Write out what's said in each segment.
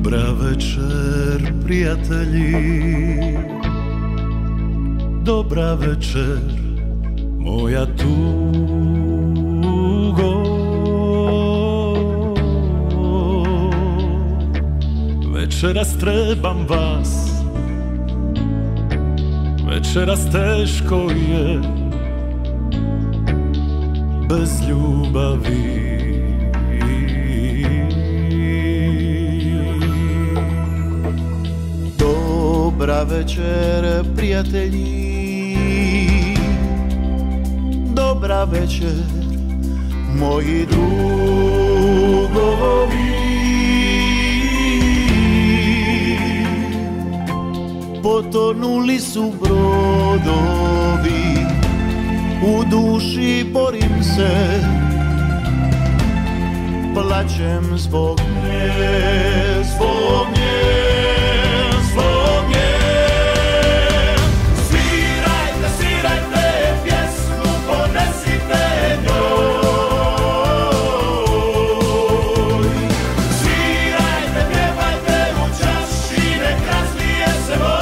Dobra večer, prijatelji, dobra večer, moja tugo. Večeras trebam vas, večeras teško je bez ljubavi. Dobra večer, prijatelji, dobra večer, moji drugovi. Potonuli su brodovi, u duši borim se, plačem zbog nje, zbog nje, zbog nje. Svirajte, svirajte pjesmu, ponesite njoj. Svirajte, pjevajte u čaši, nek razlije se moj.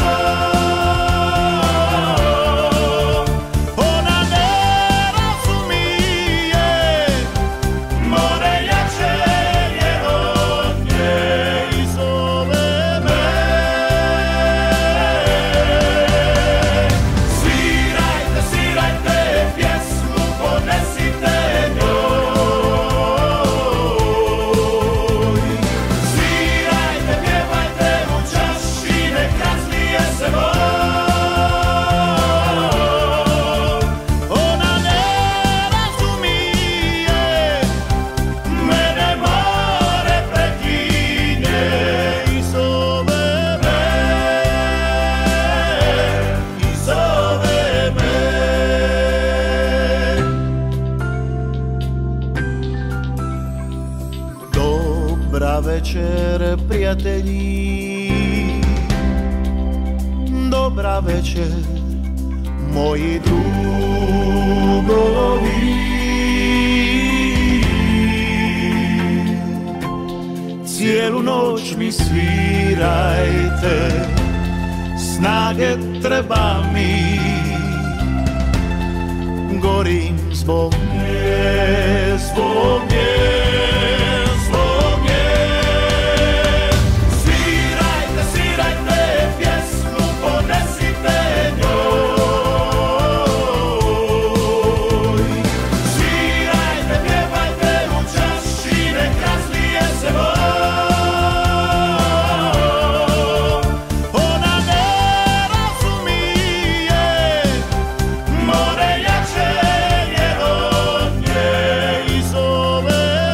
Dobra večer, prijatelji, dobra večer, moji drugovi. Cijelu noć mi svirajte, snage treba mi, gorim zbog nje, zbog nje. More jače je od nje i zove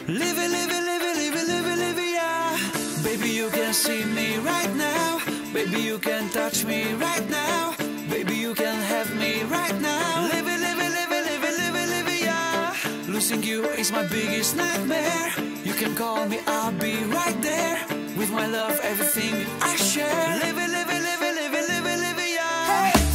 Live it, live it, live it, live it, live it, live it, yeah. Baby, you can see me right now. Baby, you can touch me right now. Baby, you can have me right now. Live it, live it, live it, live it, live it, live it, yeah. Losing you is my biggest nightmare. You can call me, I'll be right there. With my love, everything I share. Live it, live it, live it, live it, live it, live it, yeah. Hey.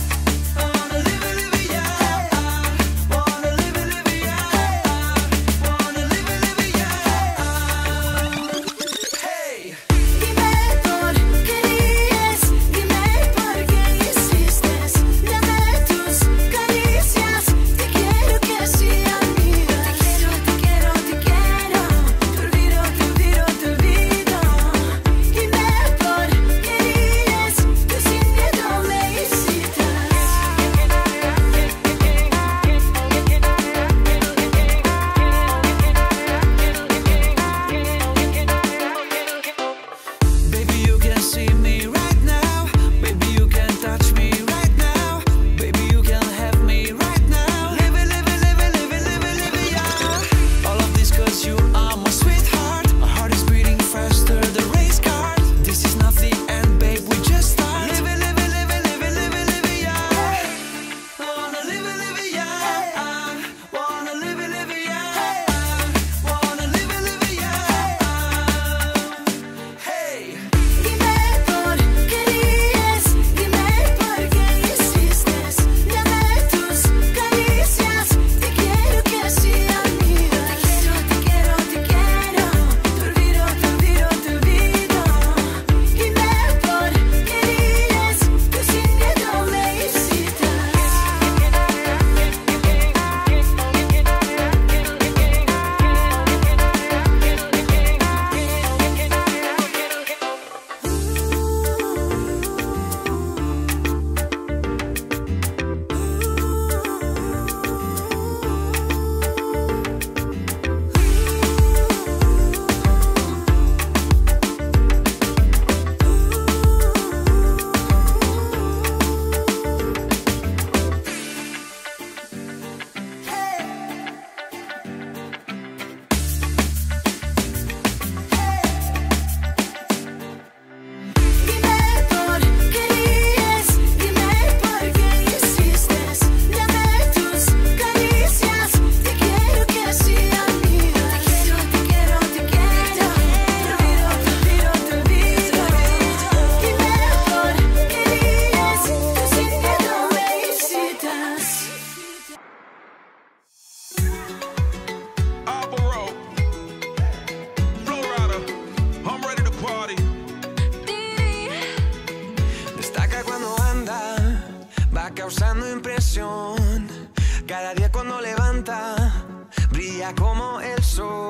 Causando impresión, cada día cuando levanta, brilla como el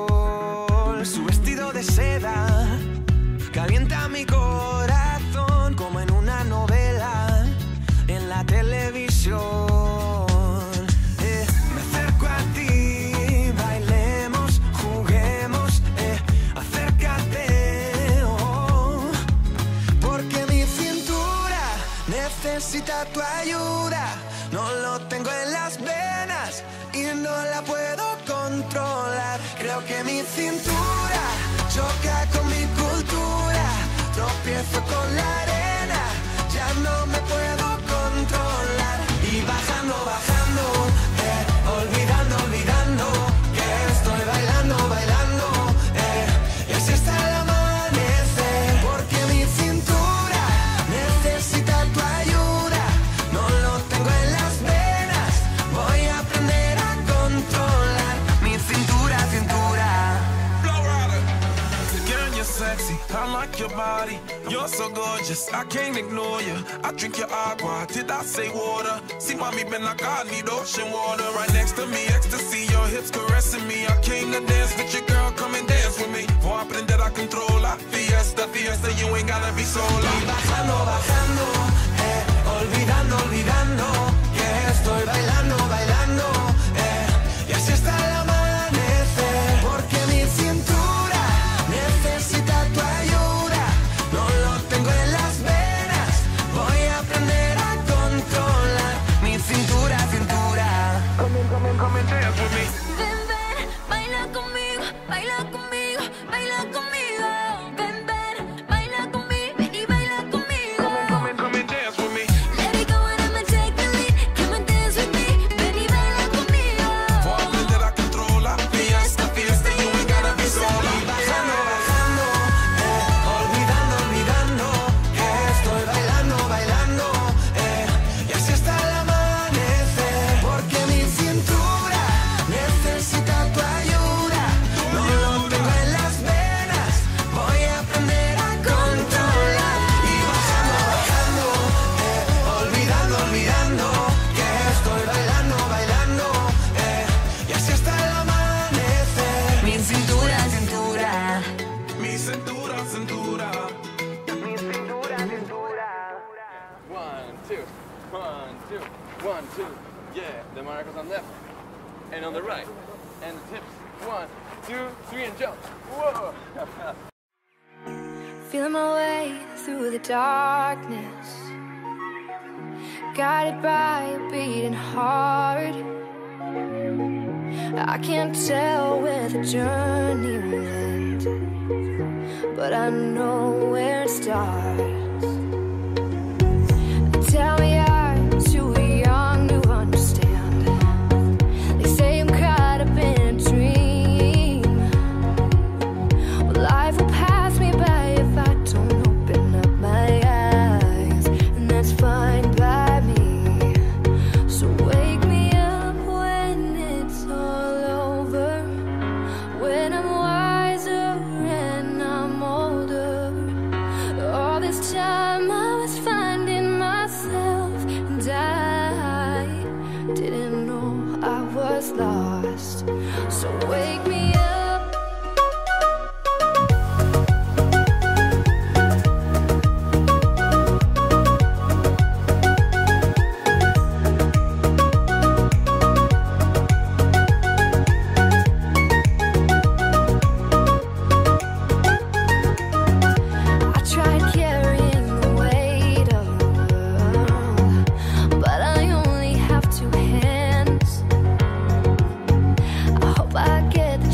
sol. Su vestido de seda calienta mi corazón como en una novela en la televisión. Me acerco a ti, bailemos, juguemos, acércate, oh, porque mi cintura necesita tu ayuda. No lo tengo en las venas y no la puedo controlar. Creo que mi cintura choca con mi cultura. Tropiezo con la arena, ya no me puedo controlar. Y bajando, bajando, olvidando, olvidando que estoy bailando, bailando, y así está el amanecer. Porque mi cintura necesita tu ayuda. No lo tengo en las venas, voy a aprender a controlar mi cintura, cintura. Girl, you're sexy, I like your body. You're so gorgeous, I can't ignore you. I drink your agua, did I say water? See, mommy been like I need ocean water. Right next to me, ecstasy, your hips caressing me. I came to dance with your girl, come and dance with me. Voy a aprender a controlar. Fiesta, fiesta, you ain't gotta be sola. Y bajando, bajando, olvidando, olvidando que estoy bailando, bailando, y así está el amanecer. Porque mi cintura necesita tu ayuda. No lo tengo en las venas, voy a aprender a controlar mi cintura, cintura. Come and dance with me. Ven, ven, baila conmigo, baila conmigo. Marcos on left and on the right. And the tips. 1, 2, 3, and jump. Whoa! Feeling my way through the darkness, guided by a beating heart. I can't tell where the journey will end, but I know where it starts. Tell me I'm too young to understand. They say I'm caught up in a dream. Well, life will pass me by if I don't open up my eyes, and that's fine by me. So wake me up when it's all over, when I'm wiser and I'm older. All this time I was finding myself, and I didn't know I was lost. So wake me up. I tried carrying the weight of the world, but I only have 2 hands. I hope I get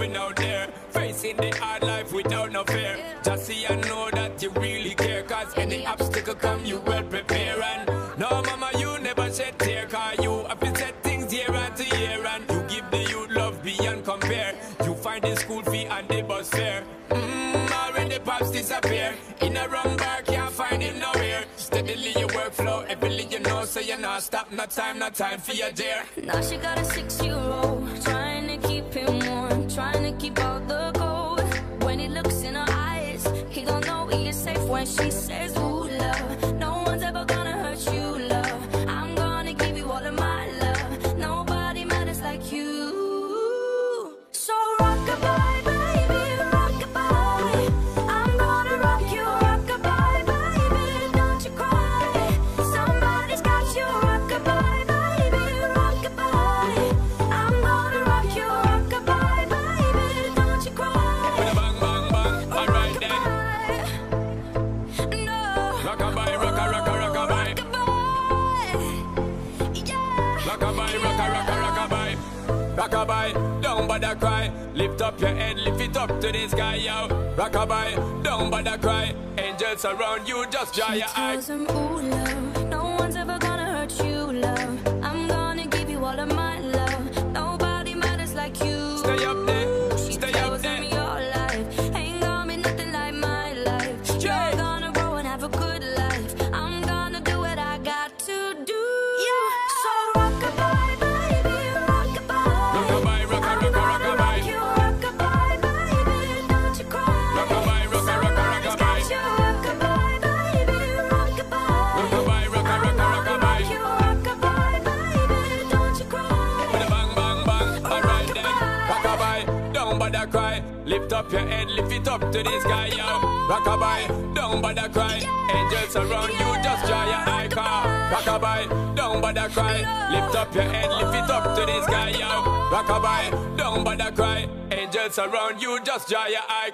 going out there, facing the hard life without no fear. Just see and know that you really care, cause any obstacle come you well prepare. And no mama, you never shed tear, cause you have to set things year after year. And you give the youth love beyond compare. You find the school fee and the bus fare. When the pops disappear, in a rum bar can't find him nowhere. Steadily your workflow, everything you know, so you not stop, no time for your dear. Now she got a 6-year-old, trying to keep him warm, trying to keep out the cold. When he looks in her eyes, he gon' know he is safe when she says, ooh, love. No one's ever gonna hurt you, love. I'm gonna give you all of my love. Nobody matters like you. So rock-a-bye, baby, rock-a-bye. I'm gonna rock you, rock-a-bye, baby, don't you cry. Somebody's got you, rock-a-bye, baby, rock-a-bye. I'm gonna rock you, rock-a-bye, baby, don't you cry. Bang, bang, bang, alright then. No. Rock-a-bye, rock-a-bye. Yeah. Rock-a-bye, rock-a-bye. Rock-a-bye, don't bother cry. Lift up your head, lift it up to the sky, yo. Rock-a-bye, don't bother cry. Angels around you, just dry your eyes. Tells him, ooh, love, no one's ever gonna hurt you, love. I'm gonna give you all of my love. Nobody matters like you. Stay up there, She stay up tells there. him your life ain't gonna be nothing like my life. You're gonna grow and have a good life. I'm gonna do what I got to do. So rock-a-bye, baby, rock-a-bye. Rock-a-bye, rock-a-bye. Rock you, rock-a-bye, baby, don't you cry. Rock-a-bye, rock-a-bye. Somebody's got you, rock-a-bye, baby, rock-a-bye. Rock-a-bye, rock-a-bye. Rock you, rock-a-bye, baby, don't you cry. Bang, bang, bang, alright then. Rock-a-bye, don't bother cry. Lift up your head, lift it up to the sky, yo. Rock-a-bye, don't bother cry. Angels around you, just dry your eye, car. Rock-a-bye, don't bother cry. Lift up your head, lift it up to the sky, yo. Rock-a-bye, don't bother cry. Angels around you, just dry your eye.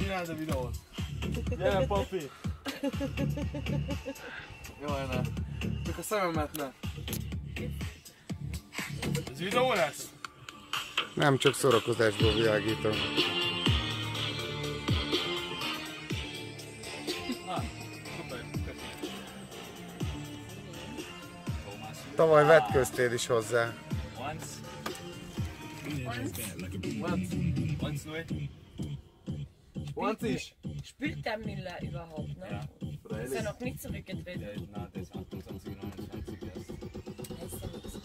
Csinálj a videót. Gyere, papi. Jaj, ne. Csak a szememet ne. Ez videó lesz? Nem, csak szórakozásból világítom. Tavaly vetköztél is hozzá. Once ist. Spielt der Miller überhaupt, ne? Ja. Ist er noch nicht zurückgetreten? Na, der ist 28, 29 erst. Heißt ja nichts.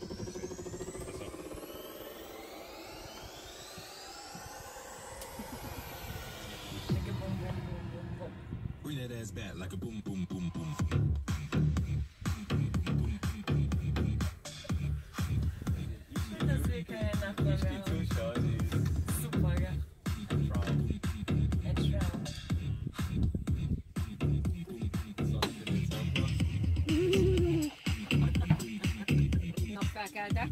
Like a boom, boom, boom, boom, boom. Bring that ass back like a boom, boom, boom, boom. Schön, dass wir keine Nachbarn mehr haben. Super, gell? Napfelkeltek.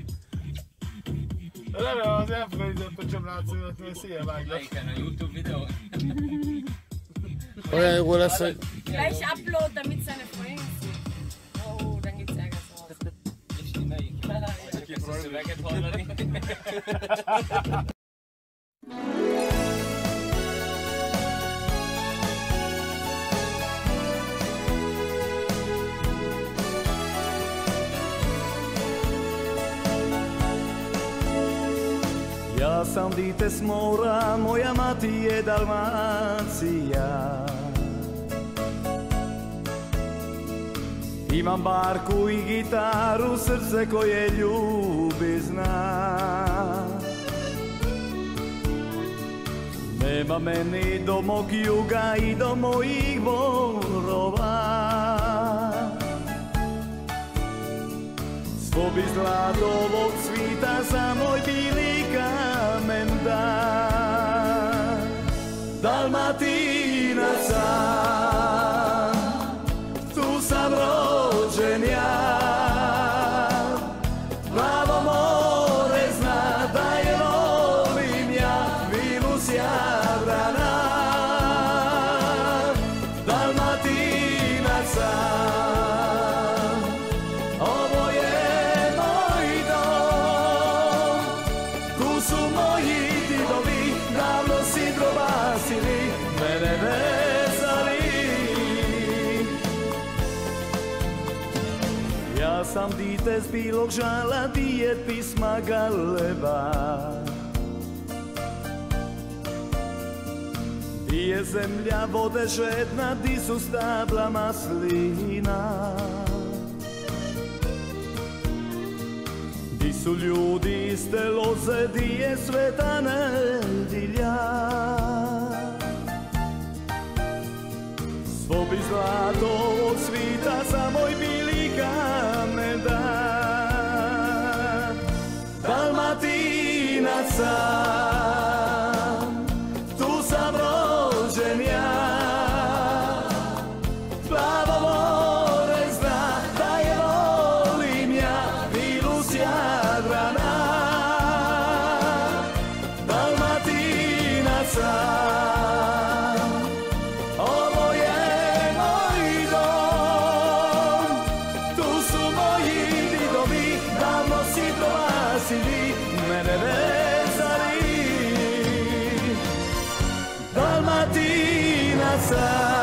Nem, az elfelejtett a csamlátszódat, mert szél váglak. Melyiken a YouTube videó? Olyan jó lesz, hogy... Gleich upload, damit seine Freunde sehen. Oh, dann geht's Ärger raus. És melyik? Csak ezt a szöveget hallani? Ja sam dite s mora, moja mati je Dalmacija. Imam barku i gitaru, srce koje ljubi zna. Nema meni do mog juga i do mojih borova. Svo bi zlato ovog svita za moj bili kamen da. Dalmatinac sam, tu sam rođen ja. Plavo more zna da je volim ja, vilu s Jadrana. Dalmatinac sam, ovo je moj dom. Tu su moji didovi, davno si drobasili, mene vezali. Ja sam dite z Bilog Žala, di je pisma galeba. Di je zemlja vode žedna, di su stabla maslina. Di su ljudi iste loze, di je sveta nedilja. Svo bi zlato ovog svita za moj bili kamen da. Dalmatinac sam, tu sam rođen ja. Plavo more zna da je volim ja, vilu s Jadrana. Dalmatinac sam, ovo je moj dom. Tu su moji didovi, davno si dolazili, mene vezali. Dalmatinac sam.